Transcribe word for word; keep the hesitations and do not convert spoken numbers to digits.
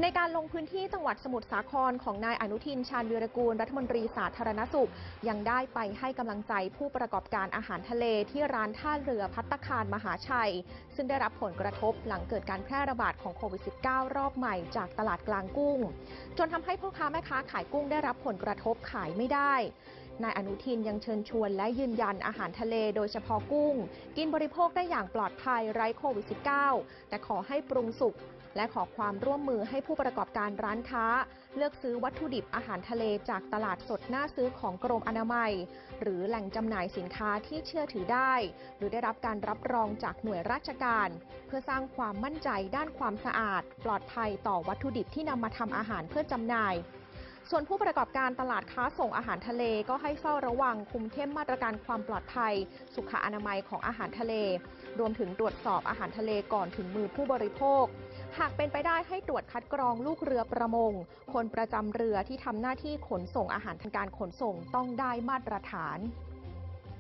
ในการลงพื้นที่จังหวัดสมุทรสาครของนายอนุทินชาญวีรกูลรัฐมนตรีสาธารณสุขยังได้ไปให้กำลังใจผู้ประกอบการอาหารทะเลที่ร้านท่าเรือภัตตาคารมหาชัยซึ่งได้รับผลกระทบหลังเกิดการแพร่ระบาดของโควิด สิบเก้า รอบใหม่จากตลาดกลางกุ้งจนทำให้พ่อค้าแม่ค้าขายกุ้งได้รับผลกระทบขายไม่ได้นายอนุทินยังเชิญชวนและยืนยันอาหารทะเลโดยเฉพาะกุ้งกินบริโภคได้อย่างปลอดภัยไร้โควิด สิบเก้า แต่ขอให้ปรุงสุกและขอความร่วมมือให้ผู้ประกอบการร้านค้าเลือกซื้อวัตถุดิบอาหารทะเลจากตลาดสดน่าซื้อของกรมอนามัยหรือแหล่งจำหน่ายสินค้าที่เชื่อถือได้หรือได้รับการรับรองจากหน่วยราชการเพื่อสร้างความมั่นใจด้านความสะอาดปลอดภัยต่อวัตถุดิบที่นำมาทำอาหารเพื่อจำหน่ายส่วนผู้ประกอบการตลาดค้าส่งอาหารทะเลก็ให้เฝ้าระวังคุมเข้มมาตรการความปลอดภัยสุขอนามัยของอาหารทะเลรวมถึงตรวจสอบอาหารทะเลก่อนถึงมือผู้บริโภคหากเป็นไปได้ให้ตรวจคัดกรองลูกเรือประมงคนประจำเรือที่ทำหน้าที่ขนส่งอาหารทางการขนส่งต้องได้มาตรฐาน